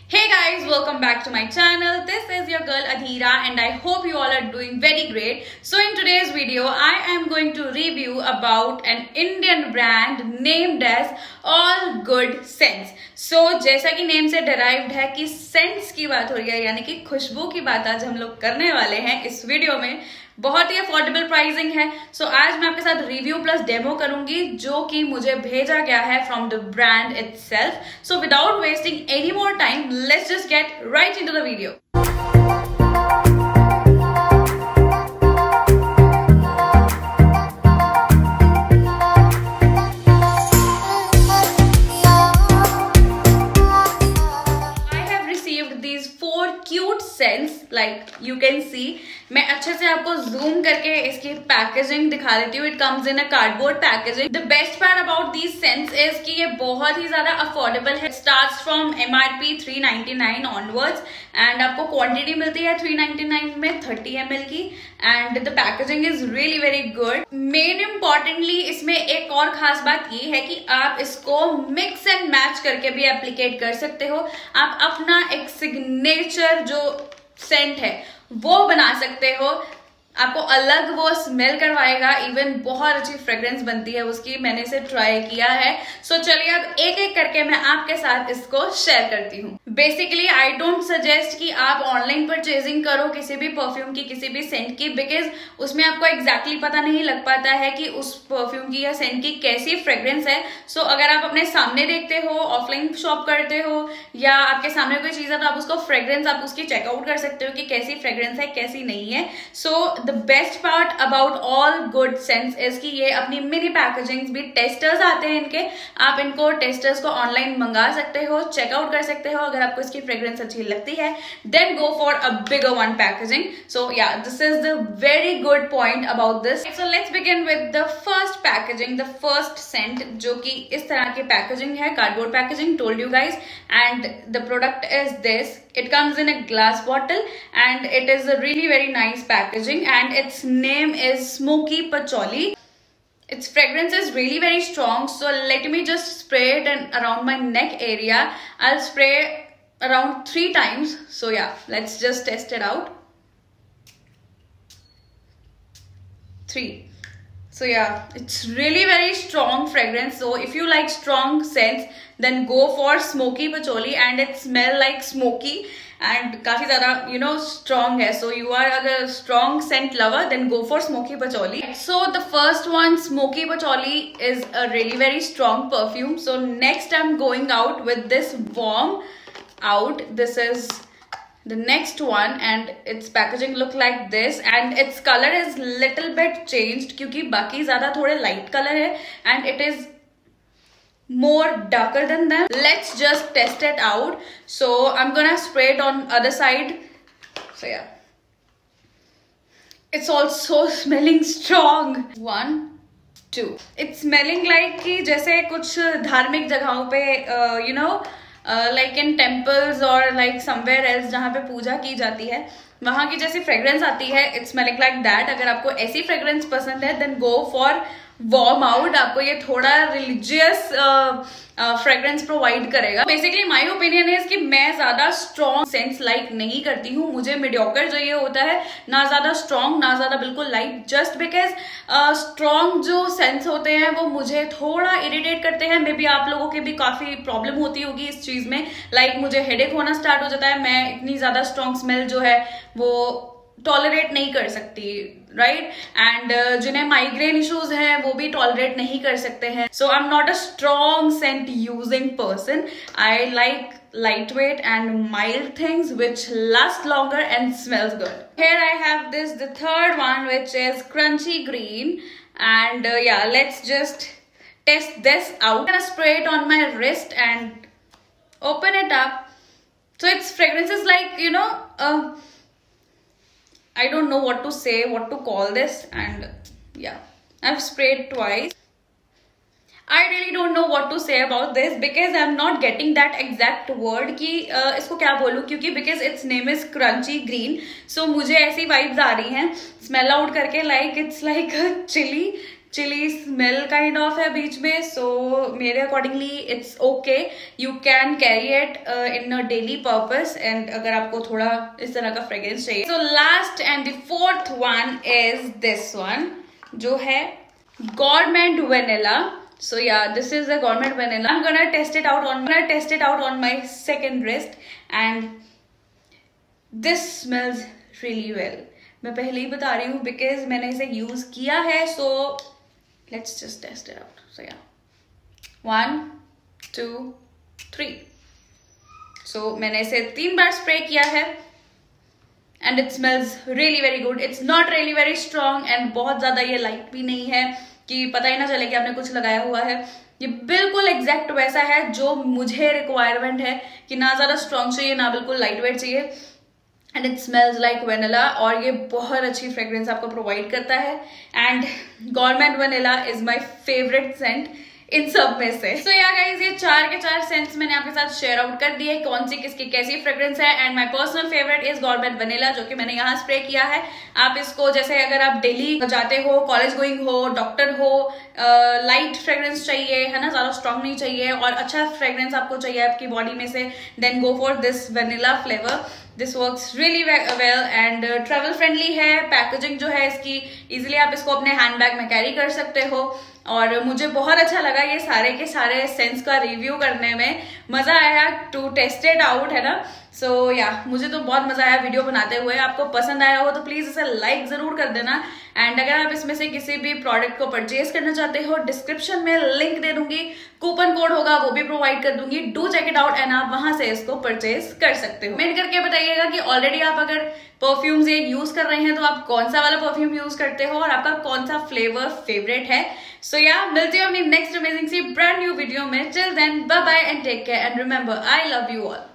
Hey guys, welcome back to my channel. This is your girl Adhira and I hope you all are doing very great. So in today's video, I am going to review about an Indian brand named as All Good Scents. So जैसा कि name से derived है कि scents की बात हो रही है, यानी कि खुशबू की बात आज हम लोग करने वाले हैं इस वीडियो में। बहुत ही अफोर्डेबल प्राइसिंग है। सो आज मैं आपके साथ रिव्यू प्लस डेमो करूंगी जो कि मुझे भेजा गया है from the brand itself. So without wasting any more time, let's just get right into the video. Cute scents like you can see. मैं अच्छे से आपको जूम करके इसकी पैकेजिंग दिखा देती हूँ. It comes in a cardboard packaging. The best part about these scents is कि ये बहुत ही ज्यादा अफोर्डेबल है. It starts from MRP 399 onwards and आपको क्वांटिटी मिलती है 399 में 30 ml की and the packaging is really very good. Main importantly इसमें एक और खास बात ये है कि आप इसको मिक्स एंड मैच करके भी एप्लीकेट कर सकते हो. आप अपना एक सिग्नेचर जो सेंट है वो बना सकते हो. आपको अलग वो स्मेल करवाएगा. इवन बहुत अच्छी फ्रेग्रेंस बनती है उसकी. मैंने इसे ट्राई किया है. सो चलिए अब एक एक करके मैं आपके साथ इसको शेयर करती हूँ. बेसिकली आई डोंट सजेस्ट कि आप ऑनलाइन परचेजिंग करो किसी भी परफ्यूम की, किसी भी सेंट की, बिकॉज उसमें आपको एग्जैक्टली पता नहीं लग पाता है कि उस परफ्यूम की या सेंट की कैसी फ्रेग्रेंस है. सो अगर आप अपने सामने देखते हो, ऑफलाइन शॉप करते हो या आपके सामने कोई चीज है तो आप उसको फ्रेग्रेंस आप उसकी चेकआउट कर सकते हो कि कैसी फ्रेग्रेंस है कैसी नहीं है. So the best part about all good scents is कि ये अपनी मिनी पैकेजिंग भी टेस्टर्स आते हैं इनके. आप इनको टेस्टर्स को ऑनलाइन मंगा सकते हो, चेकआउट कर सकते हो. अगर आपको इसकी फ्रेग्रेंस अच्छी लगती है then go for a bigger one packaging. So yeah this is the very good point about this. So let's begin with the first packaging, the first scent जो कि इस तरह की पैकेजिंग है, cardboard packaging, told you guys. And the product is this. It comes in a glass bottle and it is a really very nice packaging and its name is Smoky Patchouli. Its fragrance is really very strong, so let me just spray it and around my neck area. I'll spray around 3 times. So yeah, let's just test it out. 3. So yeah, it's really very strong fragrance. So if you like strong scents, then go for Smoky Patchouli and it smell like smoky and काफी ज़्यादा strong है. So you are अगर strong scent lover, then go for Smoky Patchouli. So the first one, Smoky Patchouli, is a really very strong perfume. So next I'm going out with this Warm Out. This is the next one and its packaging look like this and its color is little bit changed क्योंकि बाकी ज़्यादा थोड़े light color है and it is more darker than them. Let's just test it out. So I'm gonna spray it on other side. So yeah, it's also smelling strong. 1, 2. It's smelling like कि जैसे कुछ धार्मिक जगहों पे like in temples or like somewhere else जहाँ पे पूजा की जाती है वहाँ की जैसी फ्रेग्रेंस आती है. It's smelling like that. अगर आपको ऐसी फ्रेग्रेंस पसंद है then go for Warm Out. आपको ये थोड़ा रिलीजियस फ्रेग्रेंस प्रोवाइड करेगा. बेसिकली माय ओपिनियन है कि मैं ज्यादा स्ट्रॉन्ग सेंस लाइक नहीं करती हूँ. मुझे मीडियोकर चाहिए होता है, ना ज्यादा स्ट्रॉन्ग ना ज्यादा बिल्कुल लाइट. जस्ट बिकॉज स्ट्रॉन्ग जो सेंस होते हैं वो मुझे थोड़ा इरिटेट करते हैं. मे बी आप लोगों के भी काफी प्रॉब्लम होती होगी इस चीज में. लाइक मुझे हेडेक होना स्टार्ट हो जाता है. मैं इतनी ज्यादा स्ट्रॉन्ग स्मेल जो है वो टॉलरेट नहीं कर सकती, राइट. एंड जिन्हें माइग्रेन इश्यूज हैं वो भी टॉलरेट नहीं कर सकते हैं. So I am not a strong scent using person. I like lightweight and mild things which last longer and smells good. Here I have this, the third one, which is Crunchy Green. And yeah, let's just test this out. I'm gonna spray it on my wrist and open it up. So its fragrance is like I don't know what to say, what to call this. And yeah, I've sprayed twice. I really don't know what to say about this because I'm not getting that exact word कि इसको क्या बोलूँ, क्योंकि because its name is Crunchy Green. So मुझे ऐसी vibes आ रही हैं smell out करके, like it's like a chili chili smell kind of है बीच में, सो मेरे accordingly it's okay, you can carry it in a daily purpose and अगर आपको थोड़ा इस तरह का फ्रेग्रेंस चाहिए। So last and the fourth one is this one, जो है government vanilla. So yeah, this is the government vanilla. I'm gonna test it out on my second wrist and this smells really well. मैं पहले ही बता रही हूँ because मैंने इसे use किया है, so let's just test it out. So yeah, 1, 2, 3. So मैंने इसे 3 बार spray किया है and it smells really very good. It's not really very strong and बहुत ज़्यादा ये light भी नहीं है कि पता ही ना चले कि आपने कुछ लगाया हुआ है। ये बिल्कुल एग्जैक्ट वैसा है जो मुझे रिक्वायरमेंट है कि ना ज़्यादा स्ट्रॉन्ग चाहिए ना बिल्कुल लाइट वेट चाहिए, and it smells like vanilla, और ये बहुत अच्छी फ्रेग्रेंस आपको प्रोवाइड करता है। And government vanilla is my favourite scent इन सब में से। सो या गाइस, ये 4 के 4 सेंट्स मैंने आपके साथ शेयर आउट कर दिए, कौन सी किसकी कैसी फ्रेग्रेंस है। And my personal favourite is government vanilla, जो कि मैंने यहाँ स्प्रे किया है। आप इसको जैसे अगर आप डेली जाते हो, कॉलेज गोइंग हो, डॉक्टर हो, लाइट फ्रेग्रेंस चाहिए है ना, ज्यादा स्ट्रॉन्ग नहीं चाहिए और अच्छा फ्रेग्रेंस आपको चाहिए आपकी बॉडी में से, then go for this vanilla flavour. This works really well and travel friendly है। पैकेजिंग जो है इसकी, इजिली आप इसको अपने हैंडबैग में कैरी कर सकते हो और मुझे बहुत अच्छा लगा ये सारे के सारे सेंस का रिव्यू करने में। मजा आया टू टेस्ट इट आउट, है ना। सो या मुझे तो बहुत मजा आया वीडियो बनाते हुए। आपको पसंद आया हो तो प्लीज इसे लाइक जरूर कर देना। एंड अगर आप इसमें से किसी भी प्रोडक्ट को परचेज करना चाहते हो, डिस्क्रिप्शन में लिंक दे दूंगी, कूपन कोड होगा वो भी प्रोवाइड कर दूंगी। Do check it out and आप वहां से इसको परचेज कर सकते हो। कमेंट करके बताइएगा कि ऑलरेडी आप अगर परफ्यूम्स ये यूज कर रहे हैं तो आप कौन सा वाला परफ्यूम यूज करते हो और आपका कौन सा फ्लेवर फेवरेट है। सो या मिलती हूँ अपनी नेक्स्ट अमेजिंग सी ब्रांड न्यू वीडियो में। Till then bye bye and take care and remember, I love you all.